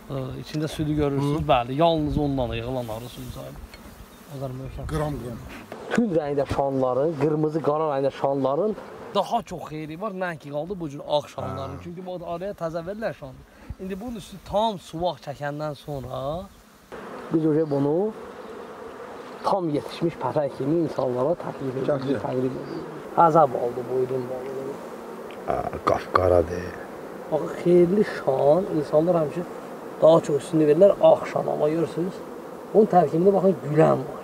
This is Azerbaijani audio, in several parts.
İçində südü görürsünüz, bəli, yalnız ondan yığılan arı südü sahibi. Azar möhkəm. Qram. Tül rəngdə şanların, qırmızı, qara rəngdə şanların daha çox xeyri var, mənki qaldı bu cür ağ şanların. Çünki bu araya təzə verirlər şanı. İndi bunun üstü tam suvaq çəkəndən sonra biz bunu tam yetişmiş pətək kimi insanlara təklif edirik. Əzəb oldu bu ürün balığı. Qafqaradır. Baxın, xeyirli şan, insanlar həmişə daha çox üstünü verirlər ağ şan, amma görürsünüz, onun tərkibində baxın, gülən var.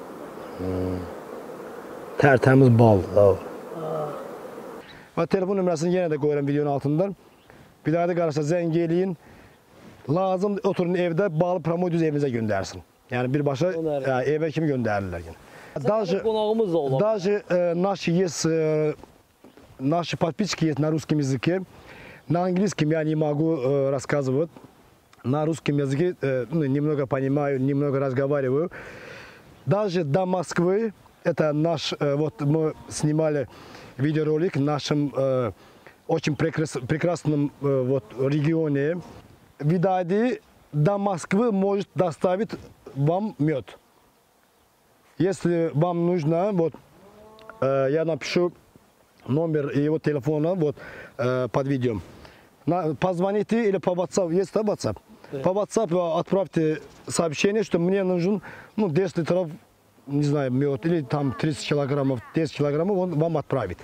Tərtəmiz baldır da o. Və telefon nömrəsini yenə də qoyuram videonun altından. Bir daha da qarşıda zəng eləyin. Lazım oturun evdə, balı promodüz evinizə göndərsin. Yəni birbaşa evə kimi göndərirlər. Qonağımız da olar. Даже наши подписчики есть на русском языке. На английском я не могу рассказывать. На русском языке немного понимаю, немного разговариваю. Даже до Москвы, это наш, вот мы снимали видеоролик в нашем очень прекрасном вот, регионе. Видали, до Москвы может доставить вам мед. Если вам нужно, вот, я напишу номер его телефона вот, под видео. Позвоните или по WhatsApp, есть да, WhatsApp? По WhatsApp отправьте сообщение, что мне нужен 10 литров, не знаю, мед, или там 30 килограммов, 10 килограммов, он вам отправит.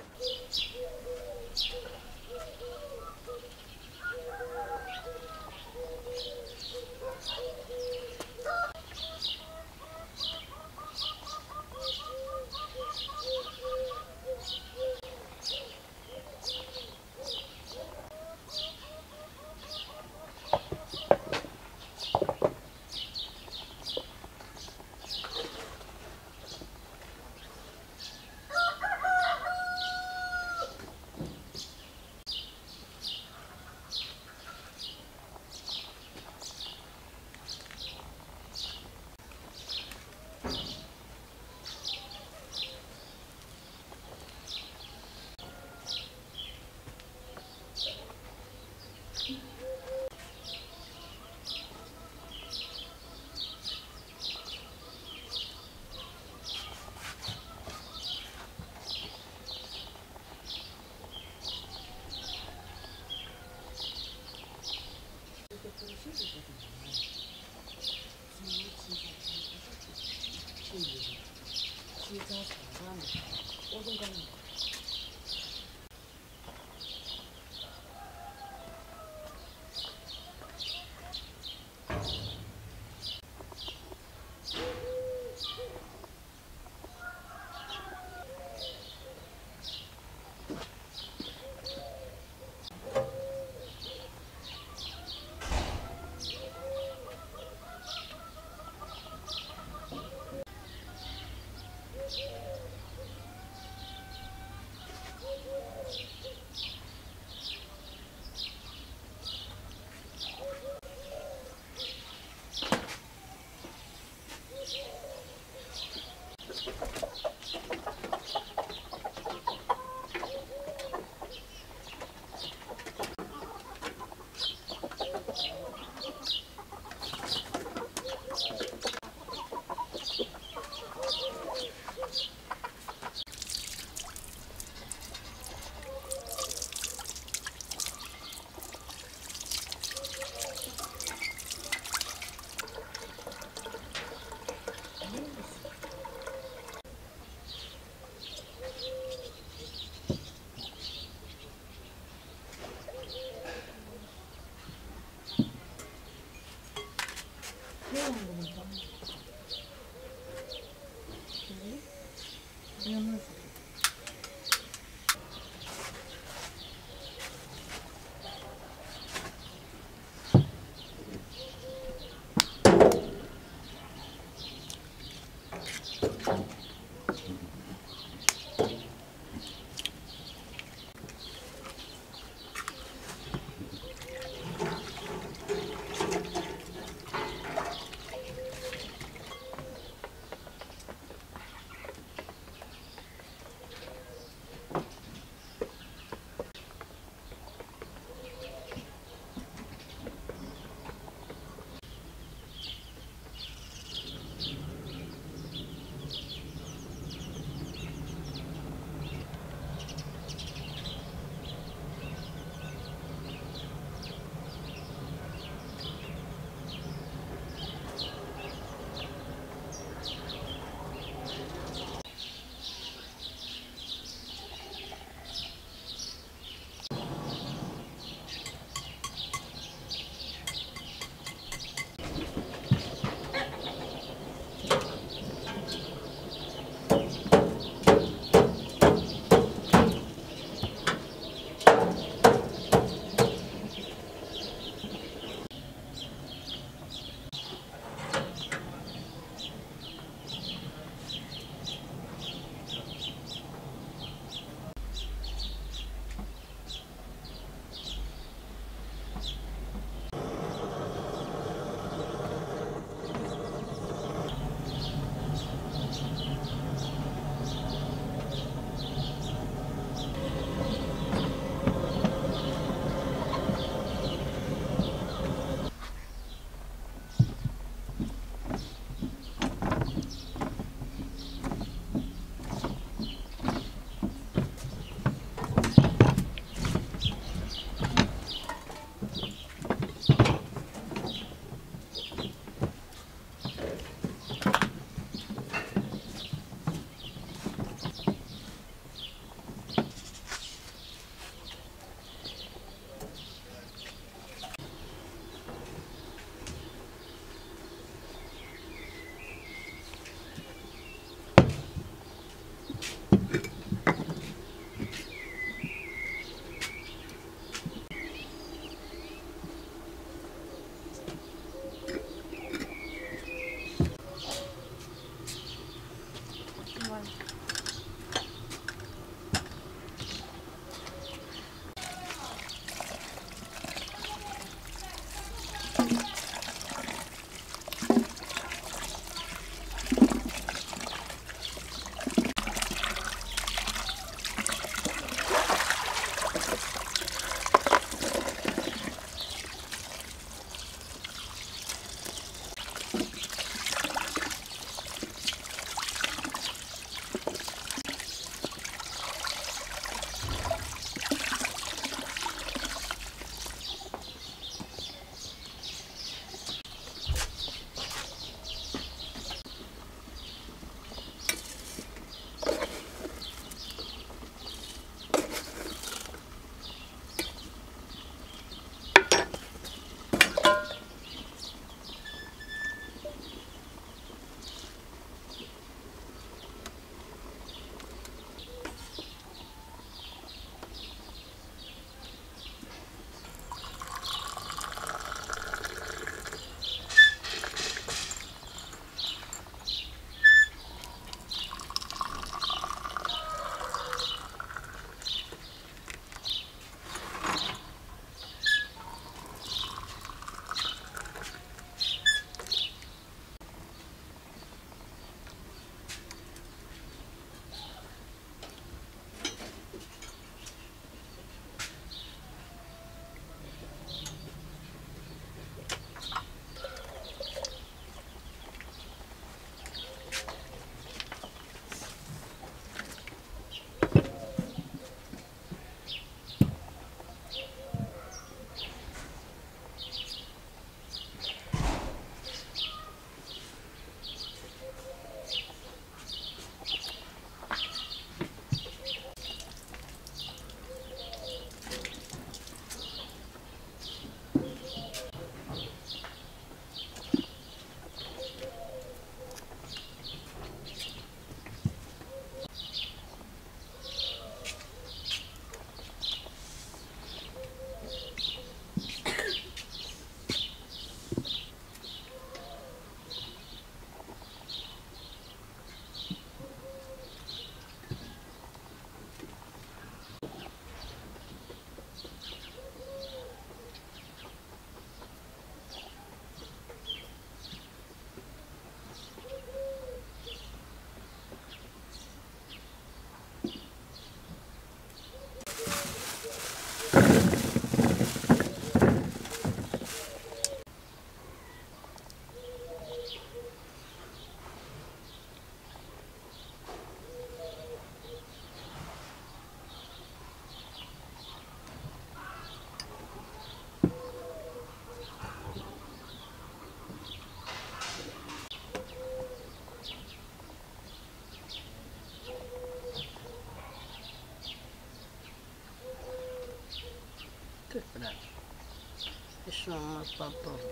Köpürər. Heç nə olmaz, dadlı olur.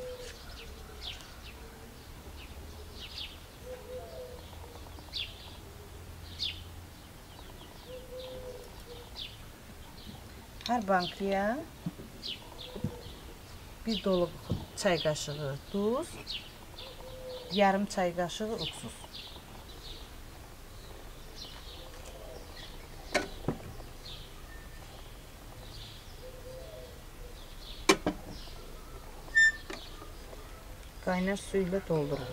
Hər bankaya bir dolu çay qaşığı duz, yarım çay qaşığı uksuz. Qaynar su ilə doldurun.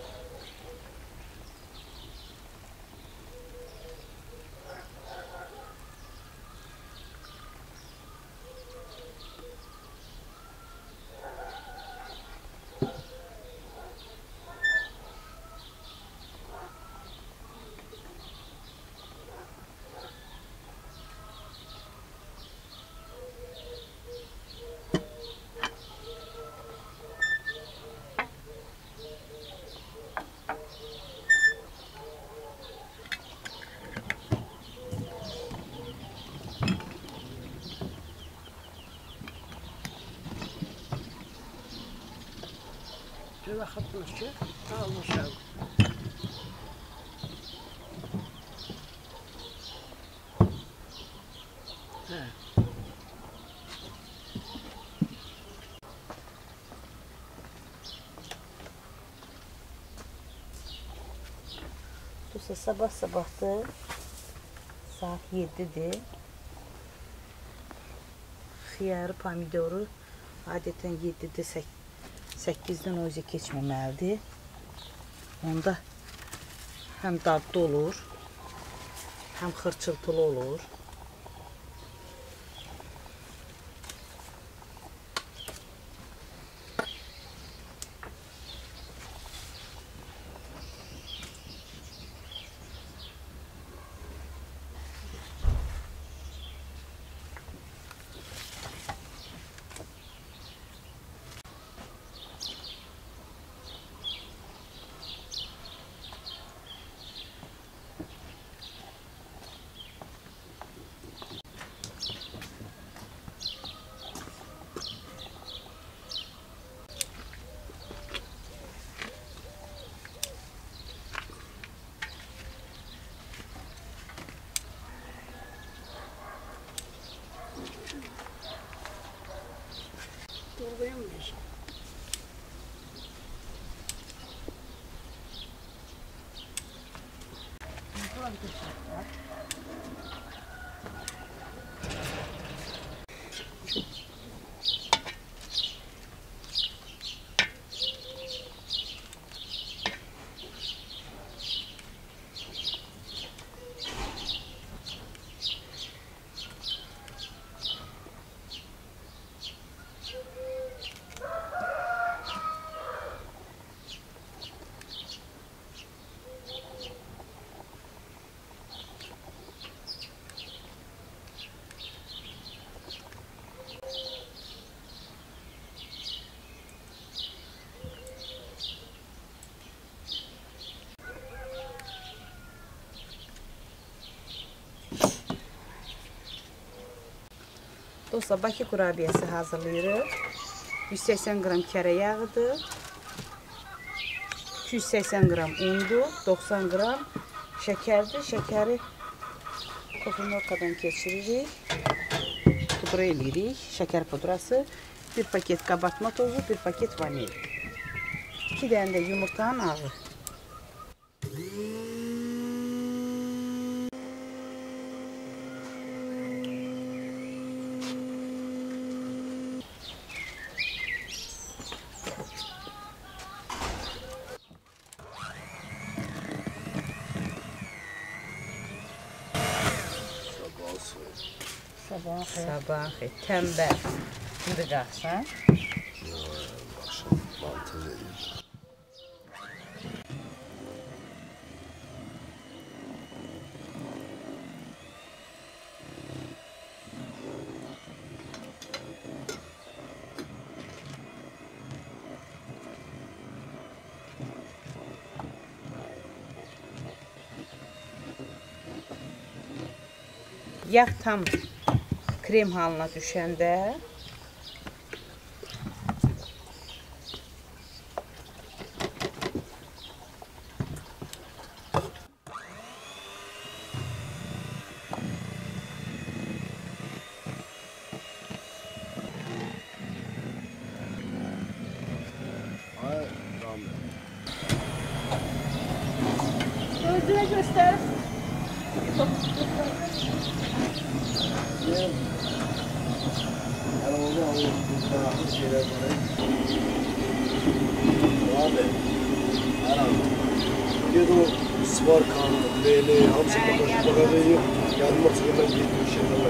Şöyle xatmışı almışam. Dosta sabah-sabahdır. Saat 7'dir. Xiyarı, pomidoru adətən 7'də 8'dən o üzə keçməməlidir. Onda həm dadlı olur, həm xırçıltılı olur. Torbaya mı yaşam? Dostlar, Bakı kurabiyəsi hazırlayırıq. 180 qram kərə yağıdır. 280 qram undur. 90 qram şəkərdir. Şəkəri kofunorkadan keçiririk. Pudra eləyirik. Şəkər pudrası. 1 paket qabartma tozu, 1 paket vanil. 2 dənə də yumurtanın ağı. Sabah xeyir, tənbəl. Şimdi qalxsan. Akşam mantı vereyim. Yağ tam krem halına düşəndə şeyler var. Abi. Her an. Bir de o sıvar kanı, leyli, hamsi bagajı yok. Yardım olsun ben gittim bir şeyler var.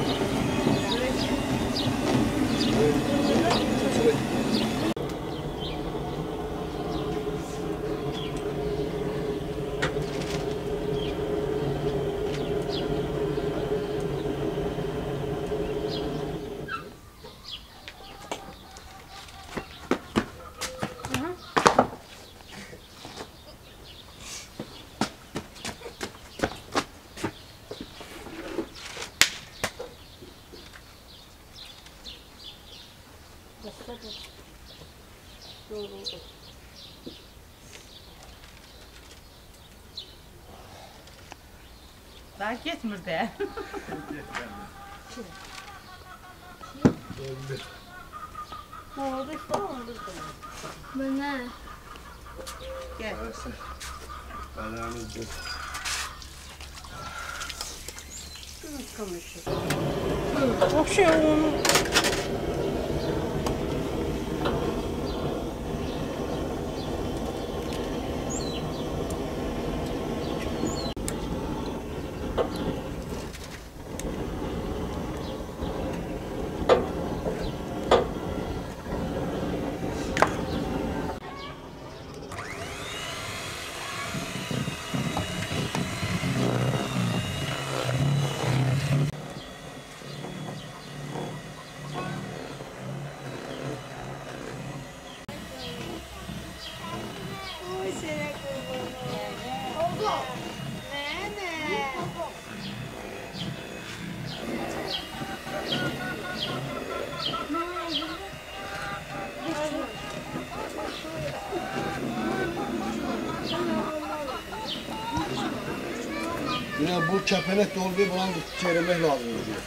Daha getmir de. Bu ne? Gel. Belanız yok. Okşay onu. Yine bu kepenek dolduğu bulan çevirmek lazım diyor.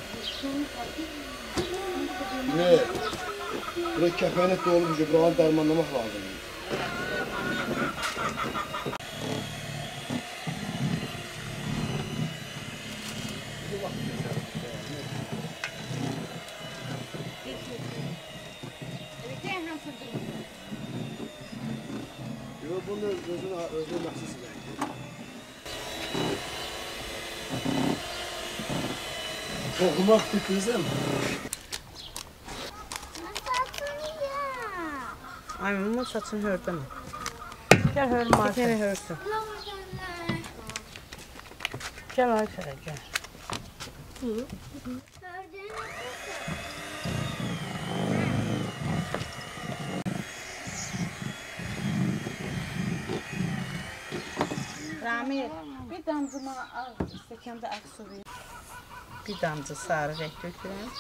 Ne? Buraya kepenek dolmuş, buranı dermanlamak lazım. Yok bunun özüne mahsus yani. Okumak bittiyse mi? Ay bunun saçını hördün. Gel hörüm artık. Gel hörsün. Gel Ayşe gel. Rami, bir damcıma al, stəkanda ağ su ver. Bir damcı sarı rəng dökürəm.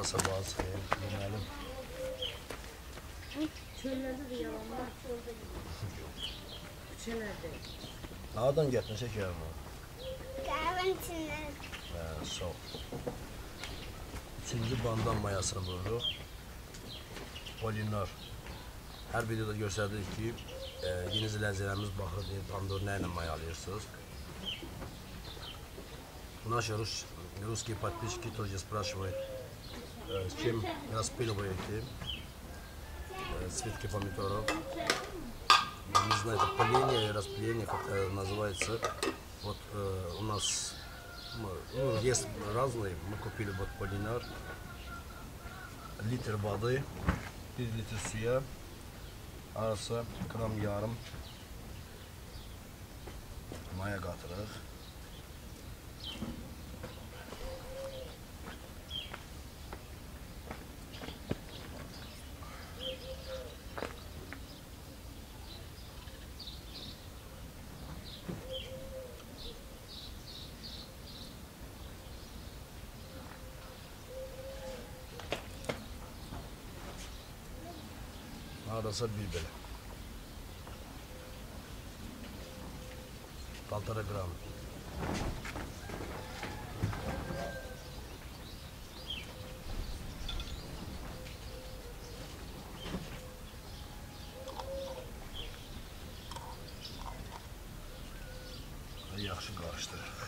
sabahı deməli. Çöllərdə də yalanlar. Küçələrdə. Hardan gətirin şəkərini? Kahvenin içinden. Sağ ol. İkinci bandan mayasını vururuq. Polinar. Hər videoda göstərdik ki, yeni izləyicilərimiz baxır deyə tandır nə ilə mayalayırsınız. Наши русские подписчики тоже спрашивают, с чем распиливаете цветки помидоров. Не знаю, это поление, распыление, как это называется. Вот у нас есть разные. Мы купили вот полинар, литр воды, 1 литр suya, arası gram yarım maya qatırıq. Arası bir belə. 1,5 gram. Yaxşı qarışdırırıq.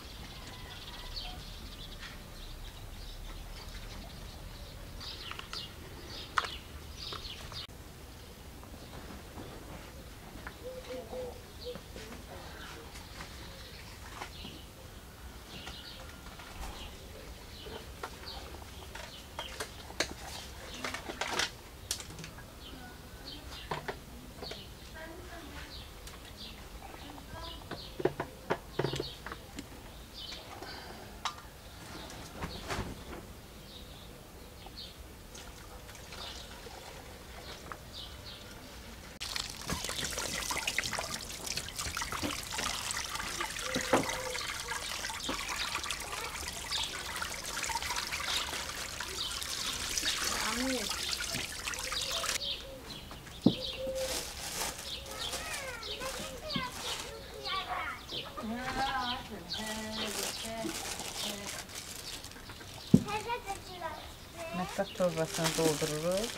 Mətbəx torbasını doldururuq.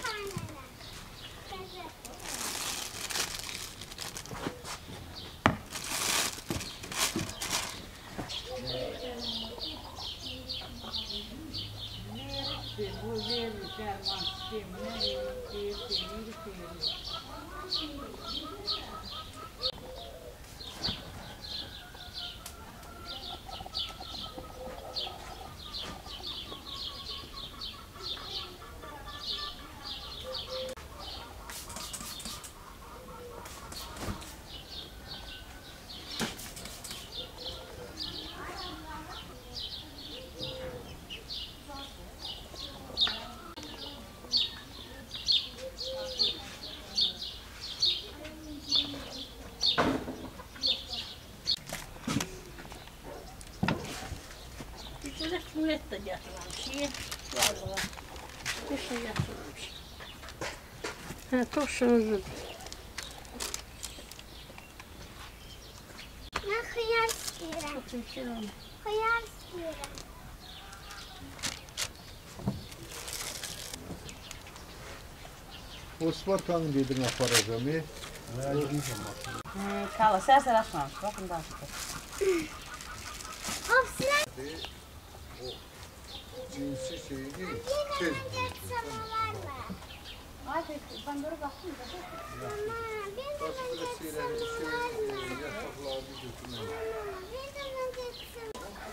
Cümlet de getirmişim. Vallahi. Bir şey getirmişim. Turşunuzu. Ben hıyar istiyorum. Hıyar istiyorum. Osmanlı'nın dedim aparacağım. Kala serser açmamış. Bakın daha sıkı. Hapsiler. Cinsi şeyini Yine tez var mı? Ay ben doğru baktım. Mama, bir de ben geçsem var mı? yasaklarını götürmem. Bir de ben geçsem.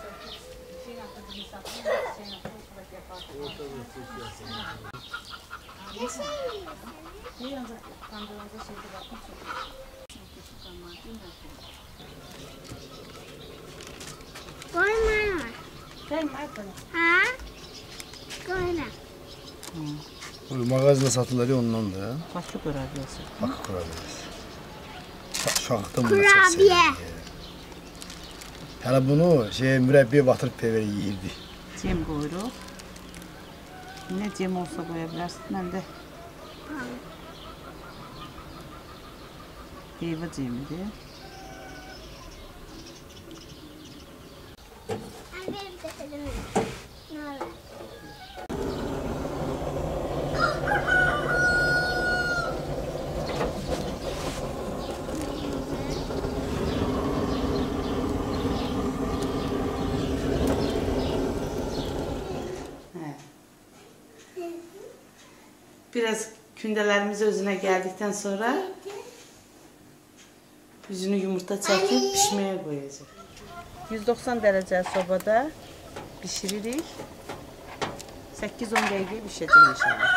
Ortada ses yapalım. Geçen mi? Ne yazık kandırınca şeyde bakmış. Koyma. Ben Michael. Ha? Koyma. Mağazada satılır ya ondan da. Bakı kurabiyesi. Bakı kurabiyesi. Şaxtam bunu Kurabiye. çox sevirdim. Hələ bunu mürəbbiyə batırıb pevərə yeyirdi. Cem koyuruq. Nə cem olsa qoya bilərsən. Mən də heyva cemidir. Ben bir de dedim. Ne olur? Biraz kündələrimiz özünə gəldikdən sonra yüzünü yumurta çəkib pişməyə qoyacaq. 190 dərəcə sobada bişiririk. 8-10 dəqiqə bişəcək inşallah.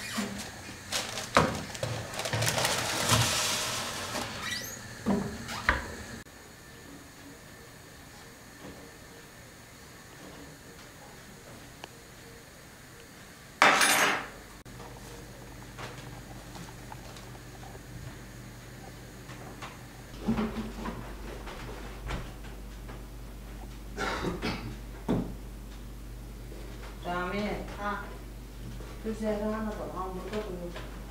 Rami, güzel ana bak, hamburda buyur.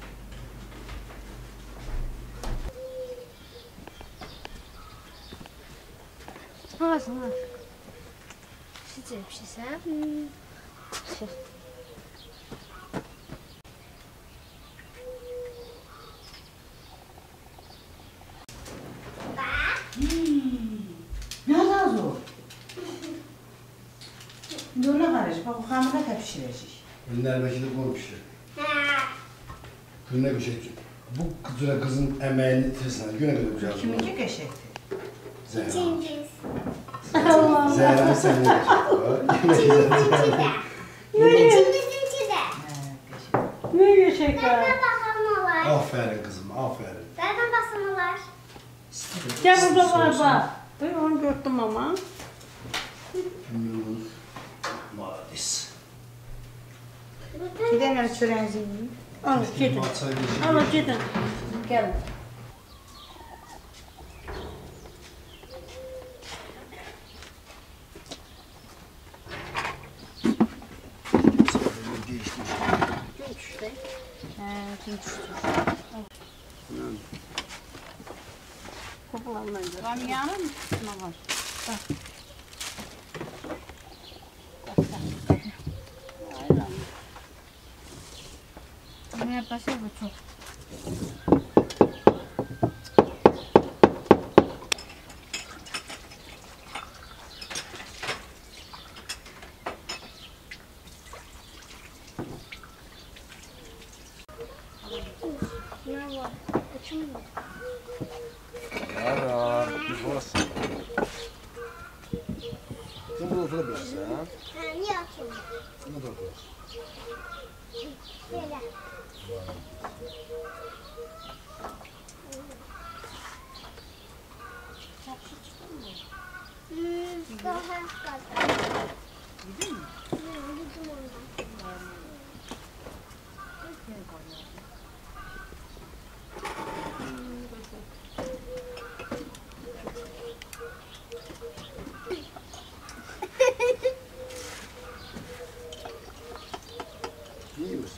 Ağzına. Sizce bir şey sen? Ne razı ol? Yola karış, bak o hamura da pişirecek. Günler belki de bu pişir. Günler bir şey. Bu kızına kızın emeğini itirsene. Güne kadar yapacağız. Kiminki qəşəkdir? Zehra. Cengiz. Zehra sen ne geçecek? İkimizinki de. Ne qəşəkdir? Nerede basamalar? Aferin kızım, aferin. Nerede basamalar? Gel burada var bak. Ben onu gördüm ama. Maris. Gidemem çöreğinizi yiyin. Alın gidin. Alın gidin. Gelin. Gün düştü. Ramyanın üstüne var. Bak. Ne yapacak bu çok? Ne var? Uçum mu? Yara, burası. Sen burada oturabilirsin ha? Niye atıyorsun? Ne de oturursun? Böyle. Daha kaldı. Gidin mi? Gidin oradan. İyi misin?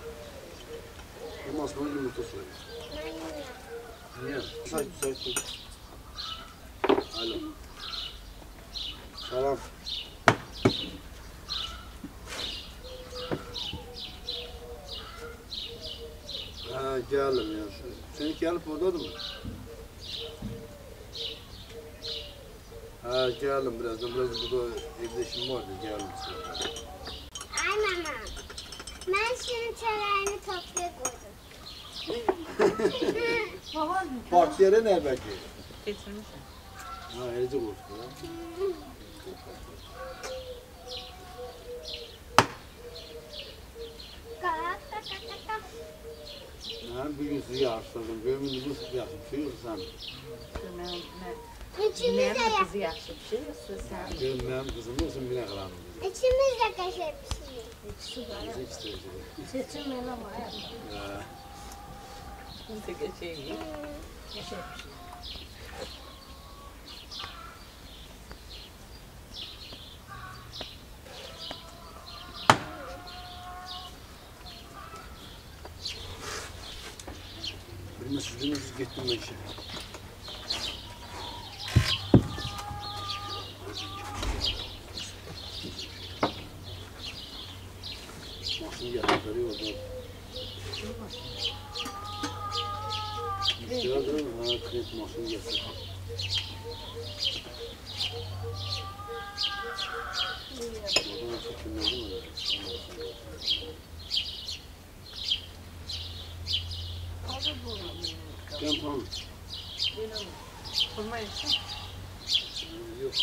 Bu masmanın yumurtası var. Ben yemiyorum. Niye? Say. Alo. Selam. Ha geldim ya. Seninki gelip oradadı mı? Ha geldim birazdan. Biraz burada evde işim vardı. Geldim size. Ay mama. Ben şunun çöreğini topluya koydum. Partiye ne belki? Getirmişim. Ha elice olsun ya. Ha bugün sizi yaşladım. Gömünüzü yaşladım. Şey yok sen. İçimiz de Kızı yaxşı bir şey yoxsa sən? Benim kızım olsun bile kalan. İçimiz de kaşar pişiyor. Bizi isteyecek. Seçim öyle var. Ha. Kimsə keçəyik. Elimi sürdünüz, gittim ben işe. Maşını getiriyor orada. Müşteriler ha, kredi maşını getiriyor. Oradan çok kimlerdi mi? Ben tamam. Olmayı için. Yok.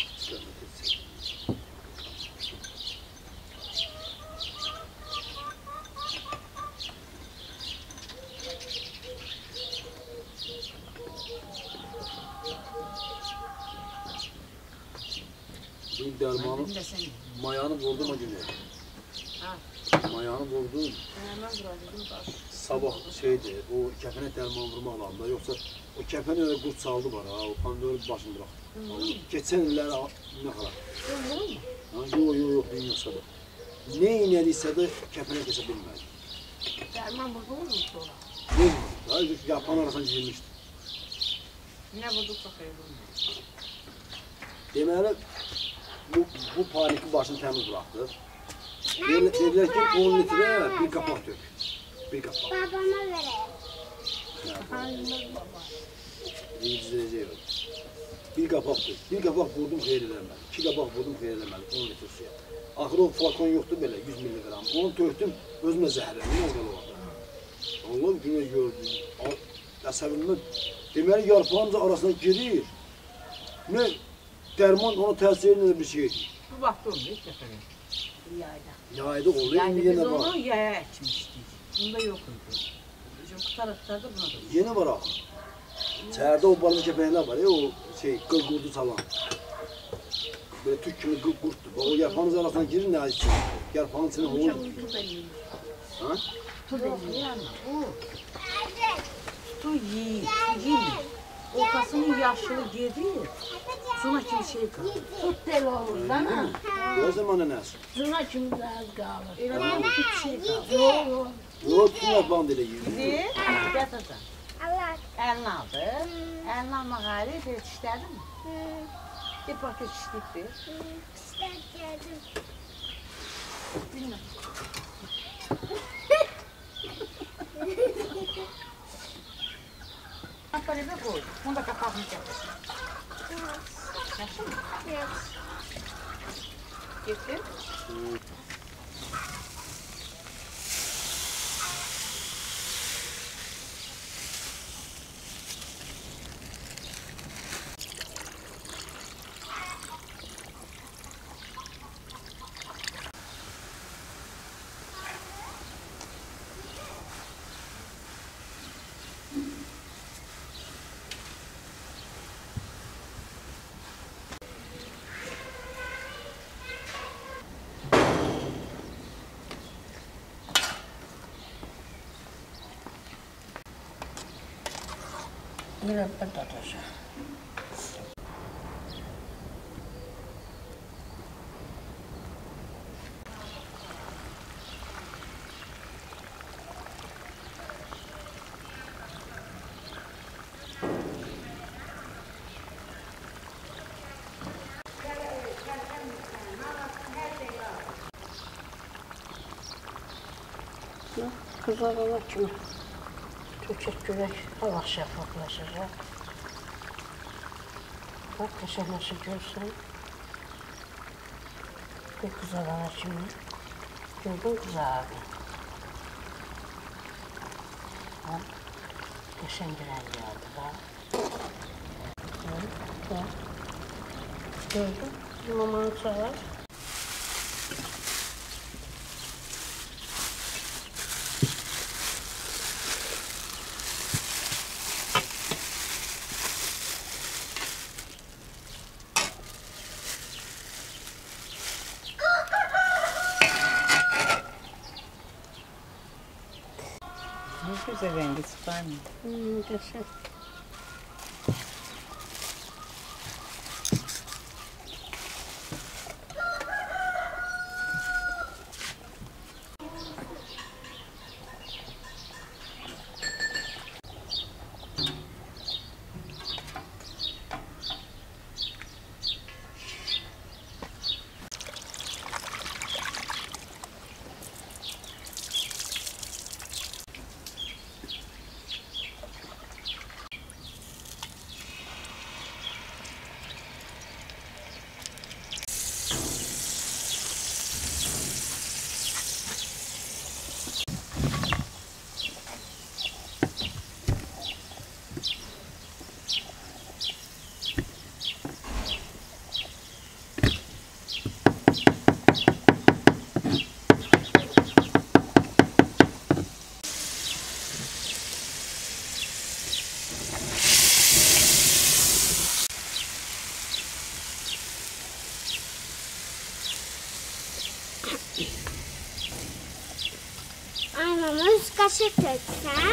Bu dermanı mayanı vurdum o günü. Mayanı vurdum. Sabah şeydi, o kefene derman vurmaq lazımda. Yoksa o kefene öyle kurt saldı var ha, o kan öyle başını bıraktı. Geçen iller ne kadar? Yok, bilmiyorsa da. Ne inediyse de kefene kese bilmedi. Derman bozulur mu sonra? Bilmiyorum. Hayır, yapan arasına girmişti. Ne bulduksa hayırlı olmuyor. Deməli, bu paniki başını təmiz bıraktı. Dediler ki 10 litre bir kapak dök. Bir kapak. Babama vereyim. İzleyeceğim. Bir kapak dök. Bir kapak vurdum xeyirləmə. 2 kapak vurdum xeyirləmə. 10 litre suya. Axırı o flakon yoxdur belə 100 milligram. Onu töktüm, özümə zəhərləndim. Az qala orada. Allah günə gördüm. Əsəbimdə deməli yarpağımız arasına girir. Ne derman ona təsir edən bir şeydir. Bu vaxt olmuyor kefene. Yayda. Yayda oluyor, Yani yine biz var. onu yaya ekmiştik. Bunda yok idi. Bizim bu taraflarda buna da yok. Yeni var ha. İçeride o balık kepeğler var ya, o şey kıl kurdu salan. Böyle Türk kimi kıl kurttu. Bak o yarpağınız arasına girin ne acı. Yarpağın içine hovul. Ha? Tu değil yani. Bu. Tu yiyin. Ortasının yaşlı gedir. Sonra kim şey kalır. Tut del olur bana. O zaman ne nasıl? Zuna kim biraz kalır. Öyle bir tut şey kalır. Yok. Yok, tüm yarpağın dile yiyor. Gidir. Getirdi. Allah. Elini aldı. Elini alma gayri bir yetiştirdi mi? Bir paket yetiştirdi. İşte geldim. Bilmem. Parede koy. Bunu da kapağını getir. Yaşlı mı? Yok. Getir. Biraz patlatacağım. Kızarana kimi tökək görək, hava şəffaflaşacaq. Bak, qəşəngləşir görsən. Bir kızarana kimi. Gördün kızardı. Qəşəng bir rəng gəldi da. Gördün? Mamanı çağır. Ne güzel rengi süper mi? Qəşəng. Mamanız kaşık döksen.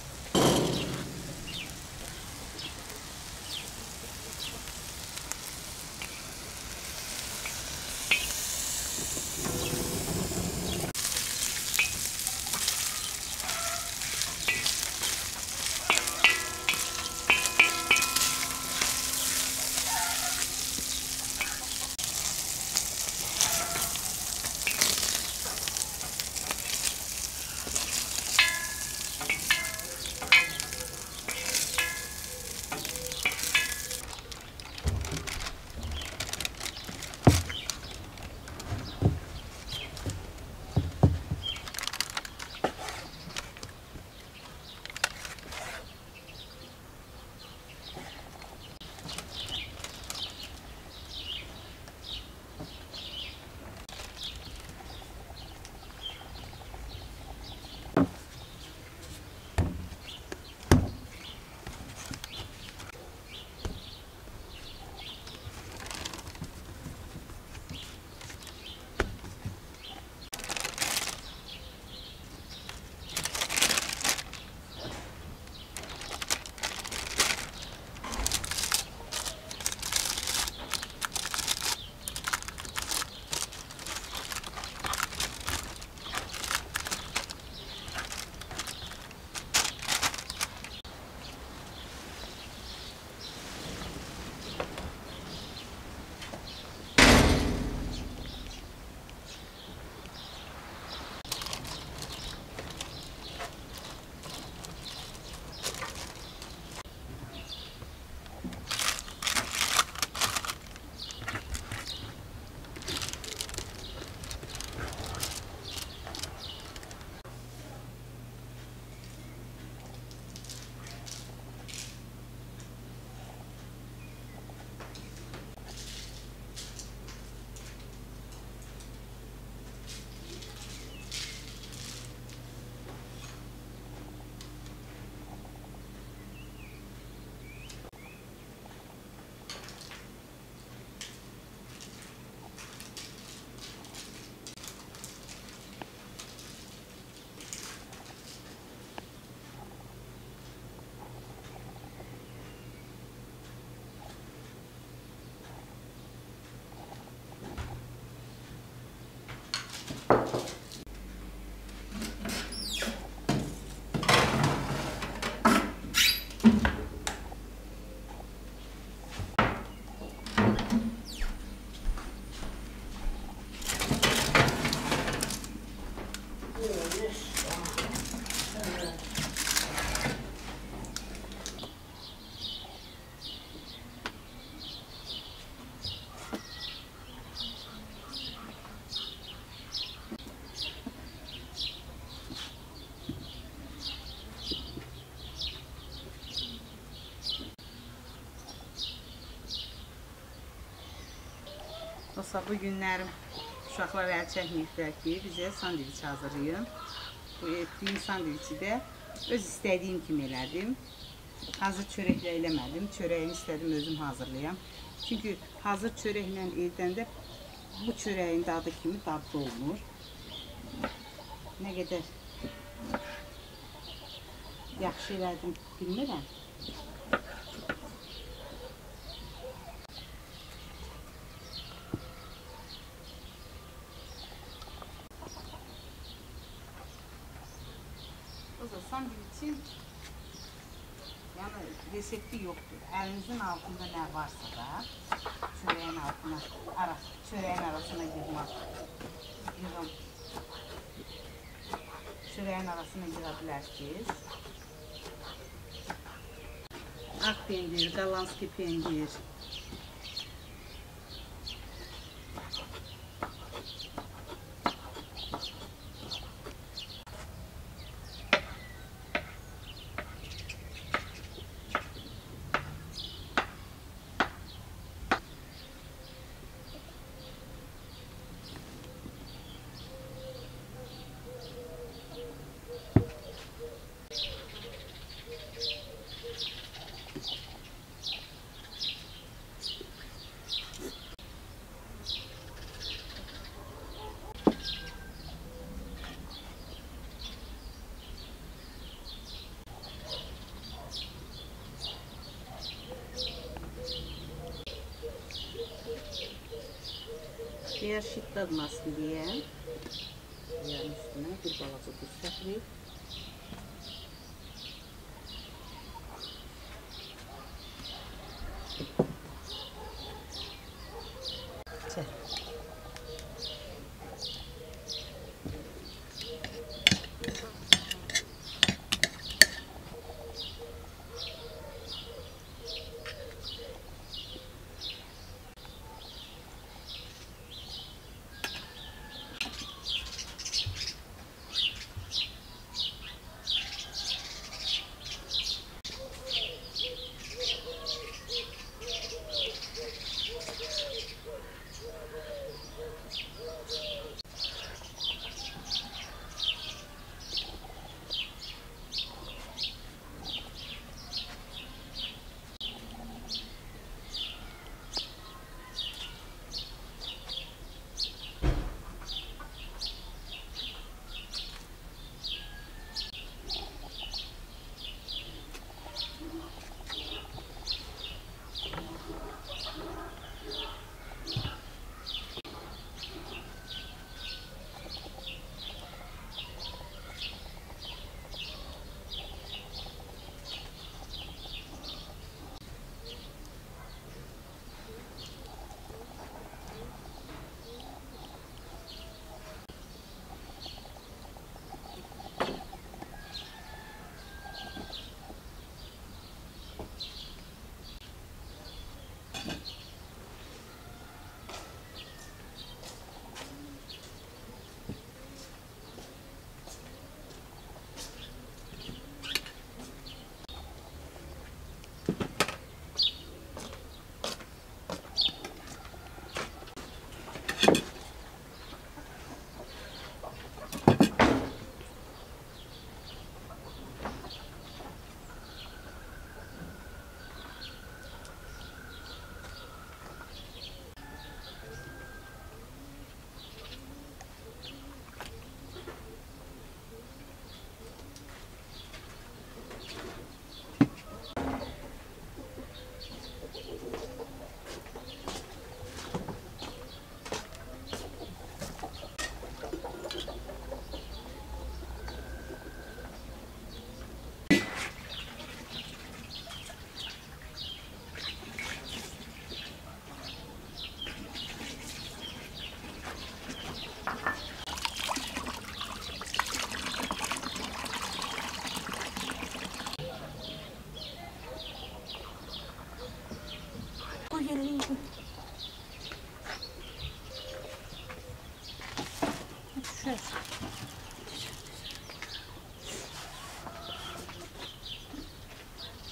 Dostlar, bu günlərim uşaqlar əl çəkməyiblər ki, bizə sandviç hazırlayın. Bu etdiyim sandviçi də öz istədiyim kimi elədim. Hazır çörəklə eləmədim. Çörəyini istədim özüm hazırlayam. Çünki hazır çörəklə edəndə bu çörəyin dadı kimi dadlı olmur. Nə qədər yaxşı elədim bilmirəm. Sandviçin yani resepti yoktur. Elinizin altında ne varsa da çöreğin altına, çöreğin arasına çöreğin arasına girebilirsiniz. Ak pendir, galanski pendir. Eğer şiddetmasın diye yani üstüne bir balaca tuz səprik.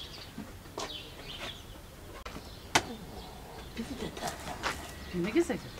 Bir de Ne güzel.